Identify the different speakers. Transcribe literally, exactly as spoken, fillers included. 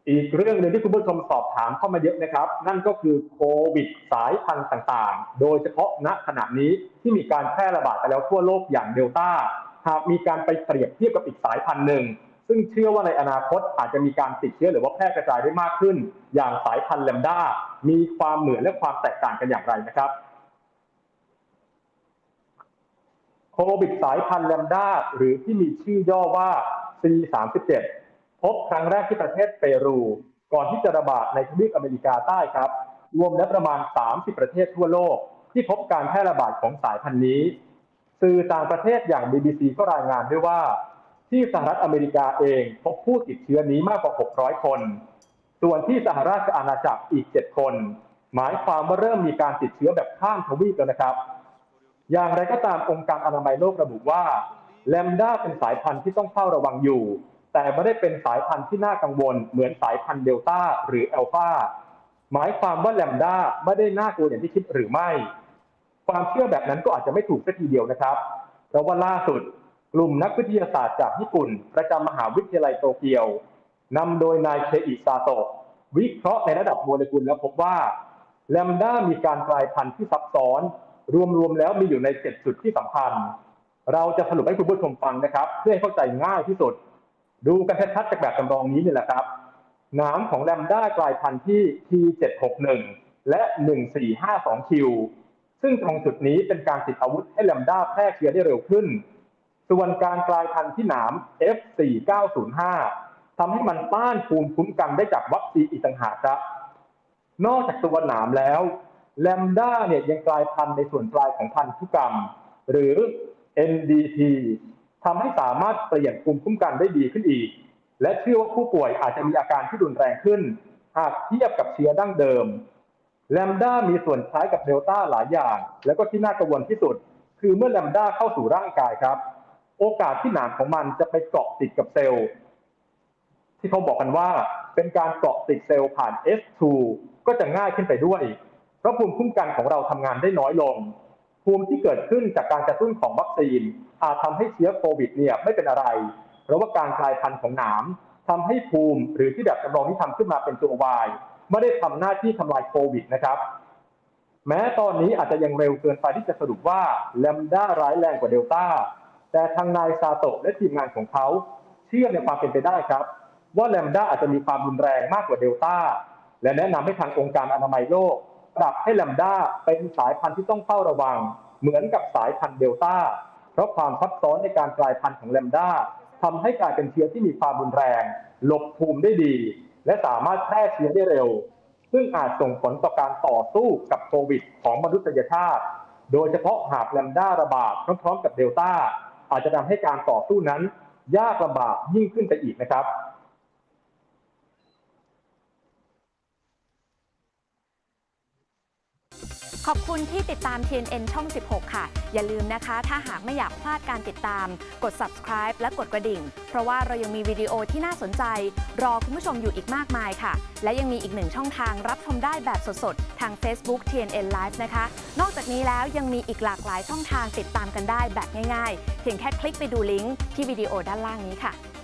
Speaker 1: อีกเรื่องหนึ่งที่คุณผู้ชมสอบถามเข้ามาเยอะนะครับนั่นก็คือโควิดสายพันธุ์ต่างๆโดยเฉพาะณขณะนี้ที่มีการแพร่ระบาดไปแล้วทั่วโลกอย่างเดลต้าหากมีการไปเปรียบเทียบกับอีกสายพันธุ์หนึ่งซึ่งเชื่อว่าในอนาคตอาจจะมีการติดเชื้อหรือว่าแพร่กระจายได้มากขึ้นอย่างสายพันธุ์แลมด้ามีความเหมือนและความแตกต่างกันอย่างไรนะครับโควิดสายพันธุ์แลมด้าหรือที่มีชื่อย่อว่า ซี สามสิบเจ็ด พบครั้งแรกที่ประเทศเปรูก่อนที่จะระบาดในทวีปอเมริกาใต้ครับรวมแล้วประมาณสามสิบประเทศทั่วโลกที่พบการแพร่ระบาดของสายพันธุ์นี้สื่อต่างประเทศอย่าง บี บี ซี ก็รายงานด้วยว่าที่สหรัฐอเมริกาเองพบผู้ติดเชื้อนี้มากกว่าหกร้อยคนส่วนที่สหราชอาณาจักรอีกเจ็ดคนหมายความว่าเริ่มมีการติดเชื้อแบบข้ามทวีปแล้วนะครับอย่างไรก็ตามองค์การอนามัยโลกระบุว่าแลมด้าเป็นสายพันธุ์ที่ต้องเฝ้าระวังอยู่แต่ไม่ได้เป็นสายพันธุ์ที่น่ากังวลเหมือนสายพันธุ์เดลต้าหรืออัลฟาหมายความว่าแลมด้าไม่ได้น่ากลัวอย่างที่คิดหรือไม่ความเชื่อแบบนั้นก็อาจจะไม่ถูกสักทีเดียวนะครับเพราะว่าล่าสุดกลุ่มนักวิทยาศาสตร์จากญี่ปุ่นประจำมหาวิทยาลัยโตเกียวนำโดยนายเคอิซาโตะวิเคราะห์ในระดับโมเลกุลแล้วพบว่าแลมด้ามีการกลายพันธุ์ที่ซับซ้อนรวมๆแล้วมีอยู่ในเจ็ดจุดที่สำคัญเราจะสรุปให้คุณผู้ชมฟังนะครับเพื่อให้เข้าใจง่ายที่สุดดูกันชัดๆจากแบบจำลองนี้นี่แหละครับหนามของแลมด้ากลายพันธุ์ที่ ที เจ็ดหกหนึ่ง และ หนึ่งสี่ห้าสอง คิว ซึ่งตรงจุดนี้เป็นการติดอาวุธให้แลมด้าแพร่เชื้อได้เร็วขึ้นส่วนการกลายพันธุ์ที่หนาม เอฟ สี่เก้าศูนย์ห้า ทำให้มันต้านภูมิคุ้มกันได้จากวัคซีนอีกต่างหากครับนอกจากตัวหนามแล้วแลมด้าเนี่ยยังกลายพันธุ์ในส่วนปลายของพันธุกรรมหรือ เอ็น ดี ที ทำให้สามารถเปลี่ยนภูมิคุ้มกันได้ดีขึ้นอีกและเชื่อว่าผู้ป่วยอาจจะมีอาการที่รุนแรงขึ้นหากเทียบกับเชื้อดั้งเดิมแลมด้ามีส่วนคล้ายกับเดลต้าหลายอย่างแล้วก็ที่น่ากังวลที่สุดคือเมื่อแลมด้าเข้าสู่ร่างกายครับโอกาสที่หนามของมันจะไปเกาะติดกับเซลล์ที่เขาบอกกันว่าเป็นการเกาะติดเซลล์ผ่าน เอส ทู ก็จะง่ายขึ้นไปด้วยเพราะภูมิคุ้มกันของเราทำงานได้น้อยลงภูมิที่เกิดขึ้นจากการกระตุ้นของวัคซีนอาจทำให้เชื้อโควิดเนี่ยไม่เป็นอะไรเพราะว่าการกลายพันธุ์ของหนามทำให้ภูมิหรือที่แบบจำลองที่ทำขึ้นมาเป็นตัววายไม่ได้ทำหน้าที่ทำลายโควิดนะครับแม้ตอนนี้อาจจะยังเร็วเกินไปที่จะสรุปว่าแลมด้าร้ายแรงกว่าเดลต้าแต่ทางนายซาโตะและทีมงานของเขาเชื่อในความเป็นไปได้ครับว่าแลมด้าอาจจะมีความรุนแรงมากกว่าเดลต้าและแนะนำให้ทางองค์การอนามัยโลกปรับให้แลมด้าเป็นสายพันธุ์ที่ต้องเฝ้าระวังเหมือนกับสายพันธุ์เดลต้าเพราะความซับซ้อนในการกลายพันธุ์ของแลมด้าทำให้กลายเป็นเชื้อที่มีความรุนแรงหลบภูมิได้ดีและสามารถแพร่เชื้อได้เร็วซึ่งอาจส่งผลต่อการต่อสู้กับโควิดของมนุษยชาติโดยเฉพาะหากแลมด้าระบาดพร้อมๆกับเดลต้าอาจจะทำให้การต่อสู้นั้นยากลำบากยิ่งขึ้นไปอีกนะครับ
Speaker 2: ขอบคุณที่ติดตาม ที เอ็น เอ็น ช่อง สิบหก ค่ะอย่าลืมนะคะถ้าหากไม่อยากพลาดการติดตามกด ซับสไครบ์ และกดกระดิ่งเพราะว่าเรายังมีวิดีโอที่น่าสนใจรอคุณผู้ชมอยู่อีกมากมายค่ะและยังมีอีกหนึ่งช่องทางรับชมได้แบบสดๆทาง Facebook ที เอ็น เอ็น Live นะคะนอกจากนี้แล้วยังมีอีกหลากหลายช่องทางติดตามกันได้แบบง่ายๆเพียงแค่คลิกไปดูลิงก์ที่วิดีโอด้านล่างนี้ค่ะ